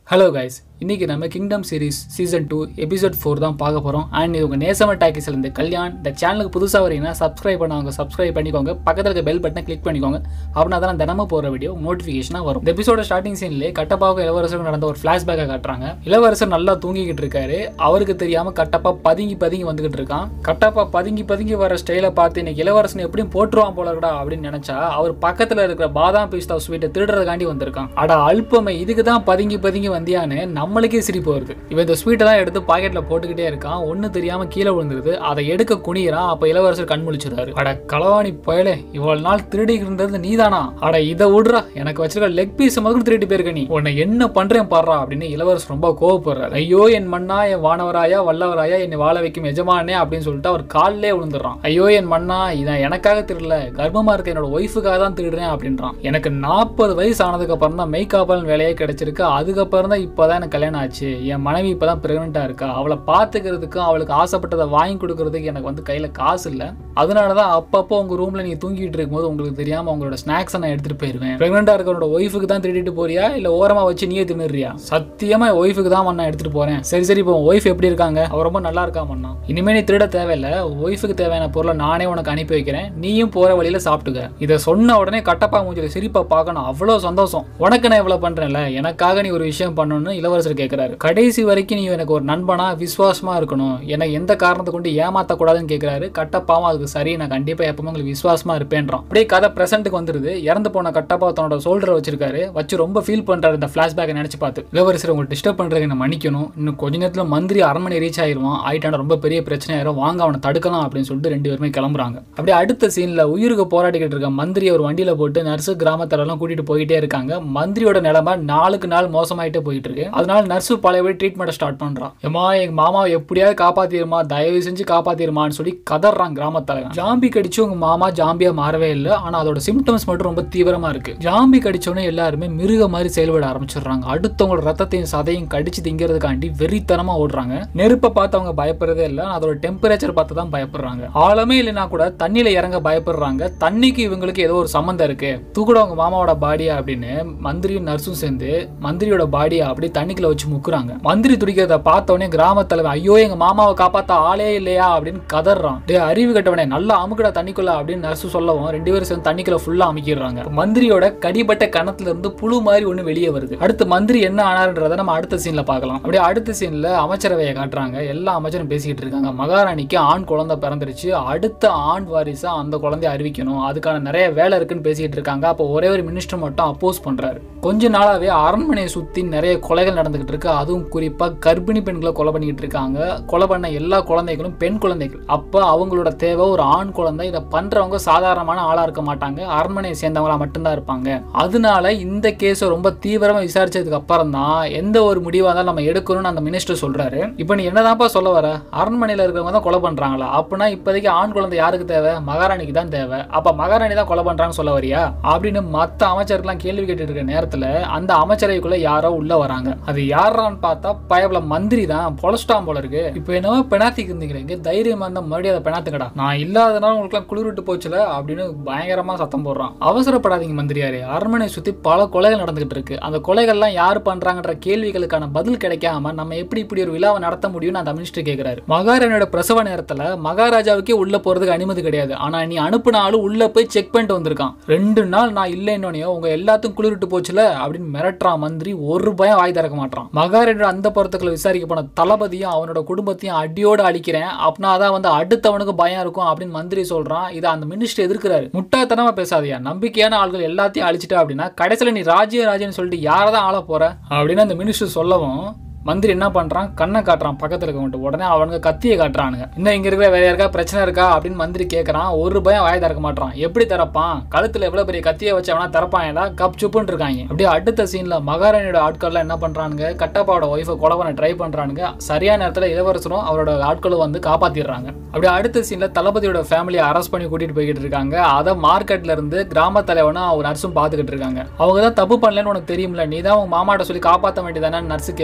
Hello guys, இன்னைக்கு நம்ம kingdom series season 2 episode 4 தான் பார்க்க போறோம். அண்ட் இது உங்க நேசம டாக்கிஸ்ல இருந்து கல்யாண். இந்த சேனலுக்கு புதுசா வரீங்கன்னா சப்ஸ்கிரைப் பண்ணுங்க, சப்ஸ்கிரைப் பண்ணிக்கோங்க. பக்கத்துல இருக்க பெல் பட்டனை கிளிக் பண்ணிக்கோங்க. அப்படினா தான் தினமும் போற வீடியோ நோட்டிஃபிகேஷனா வரும். இந்த எபிசோட ஸ்டார்டிங் சீன்லயே கட்டப்பாவுக்கு இளவரசருக்கு நடந்த ஒரு ஃபிளாஷ்பேக்கை காட்டுறாங்க. இளவரசர் நல்லா தூங்கிக்கிட்டு இருக்காரு. அவருக்கு தெரியாம கட்டப்பா பதுங்கி வந்துகிட்டு இருக்கான். கட்டப்பா பதுங்கி வர ஸ்டைலை பார்த்து இன்னைக்கு இளவரசன் எப்படியும் போட்டுருவான் போல இருக்கடா அப்படின்னு நினைச்சா அவர் பக்கத்துல இருக்கிற பாதாம் பிஸ்தா ஸ்வீட்டை திருடுறதுக்காண்டி வந்திருக்கான். அட அல்பமே, இதுக்கு தான் பதுங்கி வந்தியான்னு நம்மளுக்கே சிரிப்பு வருது. இவன் இந்த ஸ்வீட்டை தான் எடுத்து பாக்கெட்ல போட்டுக்கிட்டே இருக்கான். ஒண்ணு தெரியாம கீழே விழுந்துருது. அதை எடுக்க குனியறான். அப்ப இளவரசர் கண் முழிச்சுறாரு. அட களவாணி பயலே, இவ்வளவு நாள் திருடி இருந்தது நீதானா? அட இதை விடுறா, எனக்கு வச்சிருக்க லெக் பீஸ் முதல்ல திருடி போயிருக்க நீ. உன்னை என்ன பண்றேன் பாடுறா அப்படின்னு இளவரசர் ரொம்ப கோவப்படுறாரு. ஐயோ என் மண்ணா, என் வானவராயா வல்லவராயா, என்னை வாழ வைக்கும் எஜமானே அப்படின்னு சொல்லிட்டு அவர் காலிலே விழுந்துடுறான். ஐயோ என் மண்ணா, இதான் எனக்காக திருடல, கர்ப்பமா இருக்க என்னோட ஒய்ஃபுக்காக தான் திருடுறேன் அப்படின்றான். எனக்கு 40 வயசு ஆனதுக்கு அப்புறம் தான் மேய்காப்பல் வேலையே கிடைச்சிருக்கு. அதுக்கப்புறம் தான் இப்பதான் எனக்கு கல்யாணம் ஆச்சு. என் மனைவி இப்பதான் பிரெக்னெண்டா இருக்கா. அவளை பாத்துக்கிறதுக்கும் அவளுக்கு ஆசைப்பட்டதை வாங்கி கொடுக்கறதுக்கு எனக்கு வந்து கையில காசு இல்ல. அதனாலதான் அப்பப்போ உங்க ரூம்ல நீங்க தூங்கிட்டு இருக்கும்போது உங்களுக்கு தெரியாம உங்களோட ஸ்நாக்ஸ் நான் எடுத்துட்டு போயிருவேன். பிரெக்னெண்டா இருக்கவனோட ஒய்ஃபுக்கு தான் திருடிட்டு போறியா இல்ல ஓரமா வச்சு நீயே தின்னுறியா? சத்தியமா ஒய்ஃபுக்கு தான் நான் எடுத்துட்டு போறேன். சரி இப்போ ஒய்ஃப் எப்படி இருக்காங்க? அவ ரொம்ப நல்லா இருக்கா மண்ணா. இனிமே நீ திருட தேவையில்ல. ஒய்ஃபுக்கு தேவையான பொருளை நானே உனக்கு அனுப்பி வைக்கிறேன். நீயும் போற வழியில சாப்பிட்டுக்க. இதை சொன்ன உடனே கட்டப்பா மூஞ்சில சிரிப்பா பார்க்கணும். அவ்வளவு சந்தோஷம். உனக்கு நான் இவ்வளவு பண்றேன்ல, எனக்காக நீ ஒரு விஷயம் பண்ணணும்னு இளவரசர் கேட்கிறாரு. கடைசி வரைக்கும் நீ எனக்கு ஒரு நண்பனா விசுவாசமா இருக்கணும், எனக்கு எந்த காரணத்தை கொண்டு ஏமாத்த கூடாதுன்னு கேட்கிறாரு. கட்டப்பாவும் அதுக்கு சரி, நான் கண்டிப்பா எப்பவுமே உங்களுக்கு விசுவாசமா இருப்பேன்றான். அப்படியே கதை பிரசன்ட்டுக்கு வந்துருது. இறந்து போன கட்டப்பா தன்னோட சோல்டரை வச்சிருக்காரு. வச்சு ரொம்ப ஃபீல் பண்றாரு இந்த பிளாஷ்பேக்கை நினைச்சு பார்த்து. இளவரசர் உங்களுக்கு டிஸ்டர்ப் பண்றதுக்கு என்ன மன்னிக்கணும். இன்னும் கொஞ்ச நேரத்துல மந்திரி அரண்மனை ரீச் ஆயிருவான். ஆயிட்டான ரொம்ப பெரிய பிரச்சனை ஆயிரும். வாங்க அவனை தடுக்கலாம் அப்படின்னு சொல்லிட்டு 2 பேருமே கிளம்புறாங்க. அப்படியே அடுத்த சீன்ல உயிருக்கு போராடிக்கிட்டு இருக்க மந்திரி ஒரு வண்டியில போட்டு நர்ஸு கிராமத்தெல்லாம் கூட்டிட்டு போயிட்டே இருக்காங்க. மந்திரியோட நிலைமை நாளுக்கு நாள் மோசமாயிட்டே போயிட்டு இருக்கு. அதனால நர்ஸு பழையபடி ட்ரீட்மெண்ட் ஸ்டார்ட் பண்றான். ஏமா எங்க மாமா எப்படியாவது காப்பாத்திருமா, தயவு செஞ்சு காப்பாத்திருமான்னு சொல்லி கதறான் கிராமத்தலைவன். ஜாம்பி கடிச்சு உங்க மாமா ஜாம்பியா மாறவே இல்லை. ஆனா அதோட சிம்டம்ஸ் மட்டும் ரொம்ப தீவிரமா இருக்கு. ஜாம்பி கடிச்சோன்னு எல்லாருமே மிருக மாதிரி செயல்பட ஆரம்பிச்சிடுறாங்க. அடுத்தவங்களோட ரத்தத்தையும் சதையும் கடிச்சு திங்கிறதுக்காண்டி வெறித்தனமா ஓடுறாங்க. நெருப்பை பார்த்து அவங்க பயப்படுறதே இல்லை. அதோட டெம்பரேச்சர் பார்த்து தான் பயப்படுறாங்க. ஆழமே இல்லைன்னா கூட தண்ணியில இறங்க பயப்படுறாங்க. தண்ணிக்கு இவங்களுக்கு ஏதோ ஒரு சம்பந்தம் இருக்கு. தூக்குட அவங்க மாமாவோட பாடியா அப்படின்னு மந்திரியும் நர்ஸும் சேர்ந்து மந்திரியோட பாடியா அப்படி தண்ணிக்குள்ள வச்சு முக்குறாங்க. மந்திரி துடிக்கிறத பார்த்தவனே கிராமத்தலைவன் ஐயோ எங்க மாமாவை காப்பாத்த ஆளே இல்லையா அப்படின்னு கதறான். டே அறிவு கட்டவனே, நல்லா அமுக்கடா தண்ணிக்குள்ள அப்படின்னு நர்ஸு சொல்லவும் 2 பேரும் சேர்ந்து தண்ணிக்குள்ள ஃபுல்லா அமுக்கிடுறாங்க. மந்திரியோட கடிபட்ட கணத்துல இருந்து புழு மாதிரி ஒண்ணு வெளியே வருது. அடுத்து மந்திரி என்ன ஆனாருன்றத நம்ம அடுத்த சீன்ல பார்க்கலாம். அப்படியே அடுத்த சீன்ல அமைச்சரவையை காட்டுறாங்க. எல்லா அமைச்சரும் பேசிக்கிட்டு இருக்காங்க. மகாராணிக்கு ஆண் குழந்தை பிறந்துருச்சு. அடுத்த ஆண் வாரிசா அந்த குழந்தைய அறிவிக்கணும். அதுக்கான நிறைய வேலை இருக்குன்னு பேசிக்கிட்டு இருக்காங்க. அப்போ ஒரே ஒரு மினிஸ்டர் மட்டும் அப்போஸ் பண்றாரு. கொஞ்ச நாளாவே அரண்மனையை சுத்தி நிறைய கொலைகள் நடந்துகிட்டு இருக்கு. அதுவும் குறிப்பா கர்ப்பிணி பெண்களை கொலை பண்ணிக்கிட்டு இருக்காங்க. கொலை பண்ண எல்லா குழந்தைகளும் பெண் குழந்தைகள். அப்ப அவங்களோட தேவை ஒரு ஆண் குழந்தை. இதை பண்றவங்க சாதாரணமான ஆளா இருக்க மாட்டாங்க, அரண்மனையை சேர்ந்தவங்களா மட்டும்தான் இருப்பாங்க. அதனால இந்த கேஸை ரொம்ப தீவிரமா விசாரிச்சதுக்கு அப்புறம் தான் எந்த ஒரு முடிவா இருந்தாலும் நம்ம எடுக்கணும்னு அந்த மினிஸ்டர் சொல்றாரு. இப்ப நீ என்னதான்ப்பா சொல்ல வர? அரண்மனையில இருக்கிறவங்க தான் கொலை பண்றாங்களா? அப்படின்னா இப்போதைக்கு ஆண் குழந்தை யாருக்கு தேவை? மகாராணிக்கு தான் தேவை. அப்ப மகாராணி தான் கொலை பண்றாங்க சொல்ல வரியா அப்படின்னு மத்த அமைச்சர்கள்லாம் கேள்வி கேட்டு இருக்க நேரத்துல அந்த அமைச்சரவைக்குள்ள யாரோ உள்ள வராங்க. அது யாரான்னு பார்த்தா பயபல மந்திரி தான். பொலஸ்டாம் போல இருக்கு. இப்ப என்னவோ பெனாத்திக்கு இருந்தீங்க, தைரியமா இருந்தா மறுபடியும் அதை பெனாத்துக்கடா, நான் இல்லாதனால உங்களுக்கு குளிர் விட்டு போச்சுல அப்படின்னு பயங்கரமா சத்தம் போடுறான். அவசரப்படாதீங்க மந்திரியாரே, அரண்மனை சுத்தி பல கொலைகள் நடந்துகிட்டு இருக்கு. அந்த கொலைகள்லாம் யாரு பண்றாங்கன்ற கேள்விகளுக்கான பதில் கிடைக்காம நம்ம எப்படி இப்படி ஒரு விழாவை நடத்த முடியும்னு அந்த மினிஸ்டர் கேட்கிறாரு. மகாராணியோட பிரசவ நேரத்துல மகாராஜாவுக்கே உள்ள போறதுக்கு அனுமதி கிடையாது. ஆனா நீ அனுப்புனாலும் உள்ள போய் செக் பண்ணிட்டு வந்திருக்கான். 2 நாள் நான் இல்லைன்னே உங்க எல்லாத்துக்கும் குளிர் விட்டு போச்சுல அப்படின்னு மிரட்டுறான் மந்திரி. ஒரு பயம் வாய் திறக்க மாட்டான். மகாராணியோட அந்த பொறுத்துக்களை விசாரிக்க போன தளபதியும் அவனோட குடும்பத்தையும் அடியோடு அழிக்கிறேன் அப்படின்னா அதான் வந்து அடுத்தவனுக்கு பயம் இருக்கும் அப்படின்னு மந்திரி சொல்றான். இதை அந்த மினிஸ்டர் எதிர்க்கிறாரு. முட்டாத்தனமா பேசாதியா, நம்பிக்கையான ஆள்கள் எல்லாத்தையும் அழிச்சிட்டா அப்படின்னா கடைசியில நீ ராஜ்யம் சொல்லிட்டு யாரதான் ஆள போற அப்படின்னு அந்த மினிஸ்டர் சொல்லவும் மந்திரி என்ன பண்றான், கண்ணை காட்டுறான் பக்கத்துல இருக்கவங்க. உடனே அவனுங்க கத்தியை காட்டுறானுங்க. இன்னும் இங்க இருக்கிற வேற யாருக்கா பிரச்சனை இருக்கா அப்படின்னு மந்திரி கேட்கறான். ஒரு பயம் வாய திறக்க மாட்டான். எப்படி திறப்பான்? கழுத்துல எவ்வளவு பெரிய கத்தியை வச்சவனா திறப்பான். கப் சுப்புன்னு இருக்காங்க. அப்படியே அடுத்த சீன்ல மகாராணியோட ஆட்கள்லாம் என்ன பண்றானுங்க, கட்டப்பாவோட ஒய்ஃபை கொலை பண்ண ட்ரை பண்றானுங்க. சரியான நேரத்துல இளவரசரும் அவரோட ஆட்களும் வந்து காப்பாத்திடுறாங்க. அப்படியே அடுத்த சீன்ல தளபதியோட ஃபேமிலியை அரெஸ்ட் பண்ணி கூட்டிட்டு போய்கிட்டு இருக்காங்க. அதை மார்க்கெட்ல இருந்து கிராம தலைவனும் அவர் நர்ஸும் பாத்துக்கிட்டு இருக்காங்க. அவங்க தான் தப்பு பண்ணலன்னு உனக்கு தெரியும்ல, நீ தான் உங்க மாமாட்ட சொல்லி காப்பாற்ற வேண்டியதானே நர்ஸு கேட்கறா.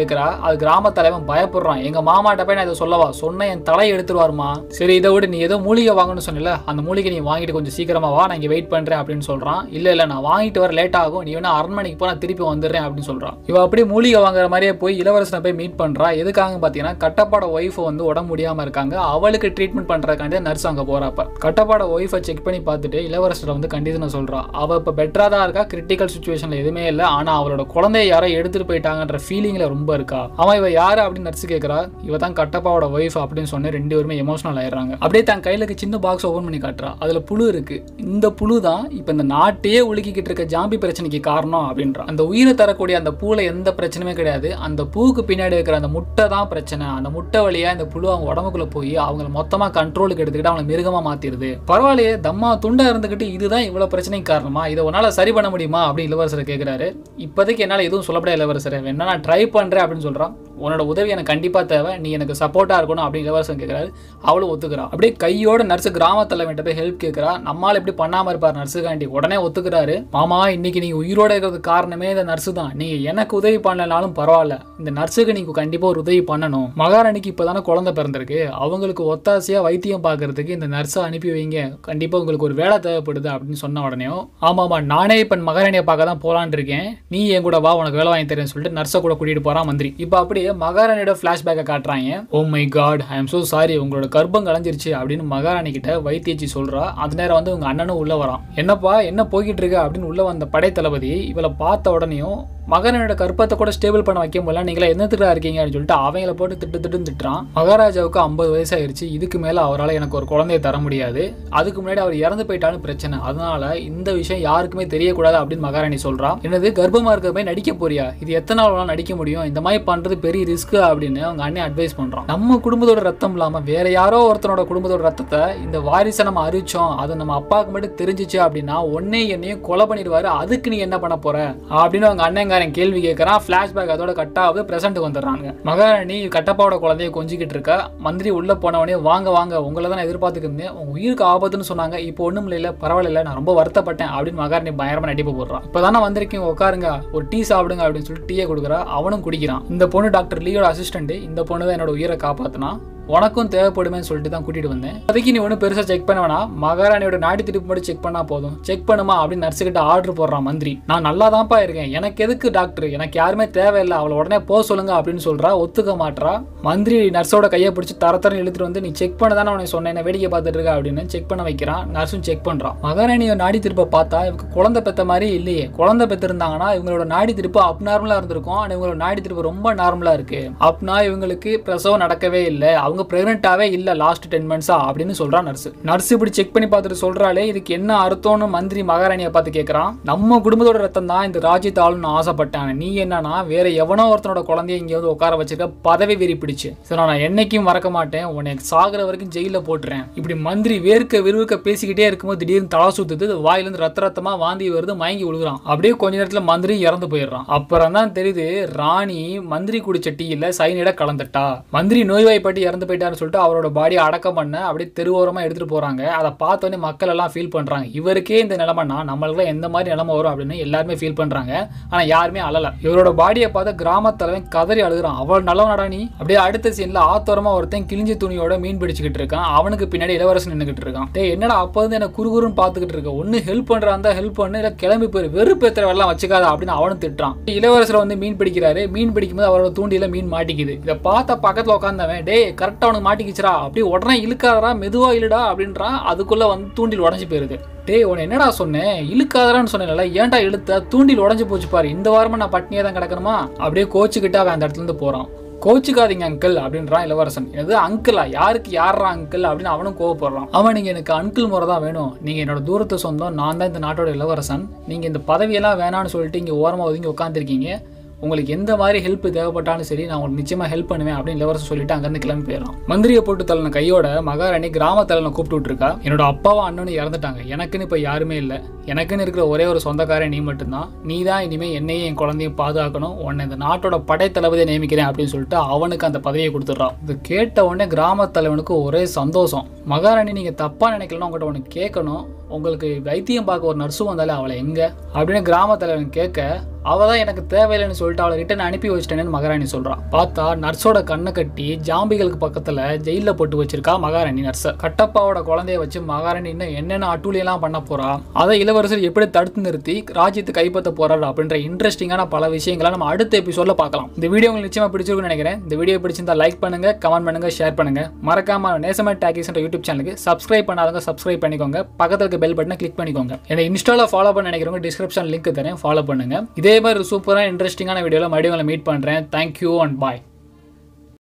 அது கிராம தலைவன் பயப்படுறான். எங்க மாமாட்ட போய் நான் இதை சொல்லவா, சொன்ன என் தலை எடுத்துருவாருமா. சரி இதை விட நீ ஏதோ மூலிகை வாங்கணும்னு சொன்னல, அந்த மூலிகை நீ வாங்கிட்டு கொஞ்சம் சீக்கிரமா வா, நான் இங்க வெயிட் பண்றேன் அப்படின்னு சொல்றான். இல்ல நான் வாங்கிட்டு வர லேட் ஆகும், நீ வேணா அரண்மனைக்கு போ, நான் திருப்பி வந்துடுறேன் அப்படின்னு சொல்றான். இவ அப்படியே மூலிகை வாங்குற மாதிரியே போய் இளவரசனை போய் மீட் பண்றா. எதுக்காக பாத்தீங்கன்னா கட்டப்பாட ஒய்ஃப் வந்து உடம்பு முடியாம இருக்காங்க, அவளுக்கு ட்ரீட்மெண்ட் பண்றதுக்காண்டி நர்ஸ் அங்க போறப்ப கட்டப்பாட ஒய்ஃபை செக் பண்ணி பார்த்துட்டு இளவரசர் வந்து கண்டிஷனை சொல்றா. அவ இப்ப பெட்டரா தான் இருக்கா, கிரிட்டிக்கல் சிச்சுவேஷன்ல எதுவுமே இல்ல, ஆனா அவளோட குழந்தைய யாரோ எடுத்துட்டு போயிட்டாங்கன்ற ஃபீலிங்ல ரொம்ப இருக்கா. அவன் இவ யாரு அப்படின்னு நர்ஸ் கேட்கறா. இவ தான் கட்டப்பாவோட ஒய்ஃப் அப்படின்னு சொன்ன ரெண்டு பேருமே எமோஷனல் ஆயிடுறாங்க. அப்படியே தன் கையில சின்ன பாக்ஸ் ஓபன் பண்ணி காட்டுறா. அதுல புழு இருக்கு. இந்த புழு தான் இப்ப இந்த நாட்டையே உலுக்கிக்கிட்டு இருக்க ஜாம்பி பிரச்சனைக்கு காரணம் அப்படின்றா. அந்த உயிரை தரக்கூடிய அந்த பூல எந்த பிரச்சனையுமே கிடையாது, அந்த பூவுக்கு பின்னாடி இருக்கிற அந்த முட்டை தான் பிரச்சனை. அந்த முட்டை வழியா இந்த புழு அவங்க உடம்புக்குள்ள போய் அவங்களை மொத்தமா கண்ட்ரோலுக்கு எடுத்துக்கிட்டு அவங்களை மிருகமா மாத்திருது. பரவாயில்லையே, தம்மா துண்டா இருந்துகிட்டு இதுதான் இவ்வளவு பிரச்சனைக்கு காரணமா, இதை உன்னால சரி பண்ண முடியுமா அப்படின்னு இளவரசரை கேட்கிறாரு. இப்போதைக்கு என்னால எதுவும் சொல்லப்படாது இளவரசரை, வேணா நான் ட்ரை பண்றேன் அப்படின்னு சொல்றான். உன்னோட உதவி எனக்கு கண்டிப்பா தேவை, நீ எனக்கு சப்போர்ட்டா இருக்கணும் அப்படின்னு இளவரசன் கேட்கிறாரு. அவளும் ஒத்துக்கிறா. அப்படியே கையோட நர்ஸ் கிராம தலைவன்கிட்ட போய் ஹெல்ப் கேட்கிறா. நம்மால் எப்படி பண்ணாம இருப்பார் நர்ஸுக்காண்டி. உடனே ஒத்துக்கிறாரு. மாமா, இன்னைக்கு நீங்க உயிரோட இருக்கிறதுக்கு காரணமே இந்த நர்ஸு தான், நீங்க எனக்கு உதவி பண்ணலனாலும் பரவாயில்ல, இந்த நர்ஸுக்கு நீங்க கண்டிப்பா ஒரு உதவி பண்ணணும். மகாராணிக்கு இப்பதானே குழந்தை பிறந்திருக்கு, அவங்களுக்கு ஒத்தாசையா வைத்தியம் பார்க்கறதுக்கு இந்த நர்ஸை அனுப்பி வைங்க, கண்டிப்பா உங்களுக்கு ஒரு வேலை தேவைப்படுது அப்படின்னு சொன்ன உடனே ஆமாமா நானே இப்ப மகாராணியை பார்க்க தான் போலான் இருக்கேன், நீ என் கூட வா, உனக்கு வேலை வாங்கி தரேன்னு சொல்லிட்டு நர்ஸை கூட கூட்டிட்டு போறான் மந்திரி. இப்ப அப்படியே மகாராணியோட பிளாஷ்பேக்கை காட்டுறாங்க. Oh my God, I am so sorry, உங்களோட கர்ப்பம் கலைஞ்சிருச்சு அப்படின்னு மகாராணி கிட்ட வைத்தியச்சி சொல்றா. அந்த நேரம் வந்து உங்க அண்ணனும் உள்ள வரான். என்னப்பா என்ன போய்கிட்டு இருக்க அப்படின்னு உள்ள வந்த படை தளபதி இவளை பார்த்த உடனேயும் மகாராணியோட கற்பத்தை கூட ஸ்டேபிள் பண்ண வைக்க முடியல, நீங்களா என்னத்துக்கா இருக்கீங்க அப்படின்னு சொல்லிட்டு அவங்கள போட்டு திட்டுறான். மகாராஜாவுக்கு 50 வயசாயிருச்சு, இதுக்கு மேல அவரால் எனக்கு ஒரு குழந்தைய தர முடியாது, அதுக்கு முன்னாடி அவர் இறந்து போயிட்டாலும் பிரச்சனை, அதனால இந்த விஷயம் யாருக்குமே தெரியக்கூடாது அப்படின்னு மகாராணி சொல்றா. என்னது கர்ப்பமா இருக்கிற மாதிரி நடிக்க போறியா, இது எத்தனை நாள் நடிக்க முடியும், இந்த மாதிரி பண்றது பெரிய ரிஸ்க் அப்படின்னு அவங்க அண்ணன் அட்வைஸ் பண்றான். நம்ம குடும்பத்தோட ரத்தம் இல்லாம வேற யாரோ ஒருத்தனோட குடும்பத்தோட ரத்தத்தை இந்த வாரிசை நம்ம அறிவிச்சோம், அது நம்ம அப்பாவுக்கு மட்டும் தெரிஞ்சிச்சு அப்படின்னா ஒன்னே என்னையும் கொலை பண்ணிடுவாரு, அதுக்கு நீ என்ன பண்ண போற அப்படின்னு அவங்க அண்ணன் கேள்வி கேட்கறான். பிளாஷ்பேக் அதோட கட்டாவது பிரசன்ட் வந்துடுறாங்க. மகாராணி கட்டப்பாவோட குழந்தைய கொஞ்சிக்கிட்டு இருக்க. மந்திரி உள்ள போனவனே வாங்க வாங்க, உங்களை தான் எதிர்பார்த்துட்டு இருந்தேன், உங்க உயிருக்கு ஆபத்துன்னு சொன்னாங்க, இப்போ ஒண்ணும் இல்ல, பரவாயில்ல, நான் ரொம்ப வருத்தப்பட்டேன் அப்படின்னு மகாராணி பயங்கரமா நடிப்பு போடுறான். இப்பதானே வந்திருக்கீங்க, உட்காருங்க, ஒரு டீ சாப்பிடுங்க அப்படின்னு சொல்லிட்டு டீயை கொடுக்குறா. அவனும் குடிக்கிறான். இந்த பொண்ணு டாக்டர் லீயோட அசிஸ்டன்ட், இந்த பொண்ணு தான் என்னோட உயிரை காப்பாத்தினா, உனக்கும் தேவைப்படுமே சொல்லிட்டு தான் கூட்டிட்டு வந்தேன், அதுக்கு நீ ஒன்றும் பெருசாக செக் பண்ண வேணா, மகாராணியோட நாடி திருப்பி மட்டும் செக் பண்ணா போதும், செக் பண்ணுமா அப்படின்னு நர்ஸுக்கிட்ட ஆர்டர் போடுறான் மந்திரி. நான் நல்லா தான்ப்பா இருக்கேன், எனக்கு எதுக்கு டாக்டர், எனக்கு யாருமே தேவையில்லை, அவளை உடனே போக சொல்லுங்க அப்படின்னு சொல்றா. ஒத்துக்க மாட்டா. மந்திரி நர்ஸோட கையை பிடிச்சி தரத்தரம் இழுத்துட்டு வந்து நீ செக் பண்ண தானே உனக்கு சொன்னேன், வேடிக்கை பார்த்துட்டு இருக்க அப்படின்னு செக் பண்ண வைக்கிறான். நர்ஸும் செக் பண்றான். மகாராணியோட நாடி திருப்ப பார்த்தா இவங்க குழந்தை பெத்த மாதிரி இல்லையே, குழந்தை பெத்து இருந்தாங்கன்னா இவங்களோட நாடி திருப்பு அப் நார்மலா இருந்திருக்கும், ஆனால் இவங்களோட நாடி திருப்பு ரொம்ப நார்மலா இருக்கு, அப்பனா இவங்களுக்கு பிரசவம் நடக்கவே இல்லை, அவங்க பிரெக்னென்ட்டாவே இல்ல லாஸ்ட் 10 மந்த்ஸா அப்படின்னு சொல்றா நர்ஸ். நர்ஸ் இப்படி செக் பண்ணி பார்த்துட்டு சொல்றாளே, இதுக்கு என்ன அர்த்தம்னு மந்திரி மகாராணியை பார்த்து கேட்கறான். நம்ம குடும்பத்தோட ரத்தம் தான் இந்த ராஜ்யத்தை ஆளுன்னு ஆசைப்பட்டாங்க, நீ என்னன்னா வேற எவனோ ஒருத்தனோட குழந்தைய இங்க வந்து உட்கார வச்சிருக்க, பதவி வெறி பிடிச்சு, நான் என்னைக்கும் மறக்க மாட்டேன், உனக்கு சாகுற வரைக்கும் ஜெயில போட்டுறேன். இப்படி மந்திரி வேர்க்க விறுவிறுக்க பேசிக்கிட்டே இருக்கும்போது திடீர்னு தலை சுத்துது, வாயிலிருந்து ரத்தமா வாந்தி வருது, மயங்கி விழுகுறான். அப்படியே கொஞ்ச நேரத்துல மந்திரி இறந்து போயிடுறான். அப்புறம் தான் தெரியுது ராணி மந்திரி குடிச்ச டீயில சைனிட கலந்துட்டா. மந்திரி நோய்வாய்ப்பட்டு இறந்து போயிட்டாருன்னு சொல்லிட்டு அவரோட பாடியை அடக்கம் பண்ண அப்படியே தெருவோரமா எடுத்துட்டு போறாங்க. அதை பார்த்தோன்னே மக்கள் எல்லாம் ஃபீல் பண்றாங்க, இவருக்கே இந்த நிலைமைனா நம்மளுக்கு எந்த மாதிரி நிலைமை வரும் அப்படின்னு எல்லாருமே ஃபீல் பண்றாங்க. ஆனா யாருமே அழல. இவரோட பாடியை பார்த்து கிராம தலைவன் கதறி அழுகுறான். அவள் நல்லவனடா நீ. அப்படியே அடுத்த சீன்ல ஆத்தோரமா ஒருத்தன் கிழிஞ்ச துணியோட மீன் பிடிச்சுக்கிட்டு இருக்கான். அவனுக்கு பின்னாடி இளவரசன் நின்னுகிட்டு இருக்கான். டேய் என்னடா அப்ப வந்து என்ன குறுகுறுன்னு பாத்துக்கிட்டு இருக்க, ஒன்னு ஹெல்ப் பண்றான் ஹெல்ப் பண்ணு, இல்ல கிளம்பி போயிரு, வெறுப்பேத்திர எல்லாம் வச்சுக்காத அப்படின்னு அவனும் திட்டுறான். இளவரசர் வந்து மீன் பிடிக்கிறாரு. மீன் பிடிக்கும்போது அவரோட தூண்டில மீன் மாட்டிக்குது. இதை பார்த்த பக்கத்துல உட்காந்தவன் டேய் கரெக்டா அவனுக்கு மாட்டிக்கிச்சுரா, அப்படி உடனே இழுக்காதரா, மெதுவா இழுடா அப்படின்றான். அதுக்குள்ள வந்து தூண்டில் உடஞ்சு போயிருது. டேய் உன என்னடா சொன்னேன், இழுக்காதரான்னு சொன்னேன்ல, ஏன்டா இழுத்த, தூண்டில் உடஞ்சு போச்சு பாரு, இந்த வாரமா நான் பட்னியா தான் கிடக்கணுமா. அப்படியே கோச்சுக்கிட்டு அவன் அந்த இடத்துல இருந்து போறான். கோச்சுக்காதீங்க அங்கிள் அப்படின்றான் இளவரசன். எது அங்கிளா, யாருக்கு யாரா அங்கிள் அப்படின்னு அவனும் கோவப்படுறான். அவன் நீங்க எனக்கு அங்கிள் முறை தான் வேணும், நீங்க என்னோட தூரத்து சொந்தம், நான் தான் இந்த நாட்டோட இளவரசன், நீங்க இந்த பதவியெல்லாம் வேணான்னு சொல்லிட்டு இங்க ஓரமா ஒதுங்கி உட்காந்துருக்கீங்க, உங்களுக்கு எந்த மாதிரி ஹெல்ப் தேவைப்பட்டாலும் சரி நான் உங்களுக்கு நிச்சயமா ஹெல்ப் பண்ணுவேன் அப்படின்னு இளவரசன் சொல்லிட்டு அங்கிருந்து கிளம்பி போயிடறான். மந்திரியை போட்டு தள்ளின கையோட மகாராணி கிராம தலைவனை கூப்பிட்டு இருக்கா. என்னோட அப்பாவும் அண்ணனும் இறந்துட்டாங்க, எனக்குன்னு இப்ப யாருமே இல்லை, எனக்குன்னு இருக்கிற ஒரே ஒரு சொந்தக்காரன் நீ மட்டும்தான், நீ தான் இனிமே என்னையும் என் குழந்தையும் பாதுகாக்கணும், உன்னை இந்த நாட்டோட படை தளபதியை நியமிக்கிறேன் அப்படின்னு சொல்லிட்டு அவனுக்கு அந்த பதவியை கொடுத்துட்றான். இது கேட்ட உடனே கிராம தலைவனுக்கு ஒரே சந்தோஷம். மகாராணி நீங்க தப்பா நினைக்கலாம், உங்கள்கிட்ட ஒன்று கேட்கணும், உங்களுக்கு வைத்தியம் பார்க்க ஒரு நர்ஸும் வந்தாலே அவளை எங்க அப்படின்னு கிராம தலைவன் கேட்க அவள் தான் எனக்கு தேவையில்லைன்னு சொல்லிட்டு அவளை ரிட்டன் அனுப்பி வச்சிட்டேன்னு மகாராணி சொல்கிறான். பார்த்தா நர்ஸோட கண்ணை கட்டி ஜாம்பிகளுக்கு பக்கத்தில் ஜெயிலில் போட்டு வச்சிருக்கா மகாராணி நர்ஸை. கட்டப்பாவோட குழந்தைய வச்சு மகாராணி இன்னும் என்னென்ன அட்டூழியெல்லாம் பண்ண போறா, அதை இளவரசர் எப்படி தடுத்து நிறுத்தி ராஜ்யத்தை கைப்பற்ற போறாரு அப்படின்ற இன்ட்ரெஸ்டிங்கான பல விஷயங்களை நம்ம அடுத்த எபிசோட்ல பார்க்கலாம். இந்த வீடியோ உங்களுக்கு நிச்சயமா பிடிச்சிருக்குன்னு நினைக்கிறேன். இந்த வீடியோ பிடிச்சிருந்தா லைக் பண்ணுங்க, கமெண்ட் பண்ணுங்க, ஷேர் பண்ணுங்க. மறக்காம நேசமேட் டாக்கீஸ் என்ற யூடியூப் சேனலுக்கு சப்ஸ்கிரைப் பண்ணாதவங்க சப்ஸ்கிரைப் பண்ணிக்கோங்க. பக்கத்துல இருக்க பெல் பட்டனை கிளிக் பண்ணிக்கோங்க. என்னை இன்ஸ்டால ஃபாலோ பண்ண நினைக்கிறவங்க டிஸ்கிரிப்ஷன் லிங்க் தரேன், ஃபாலோ பண்ணுங்க. இதே மாதிரி சூப்பரான இன்ட்ரெஸ்டிங்கான வீடியோல மறுபடியும் உங்களை மீட் பண்றேன். Thank you and bye.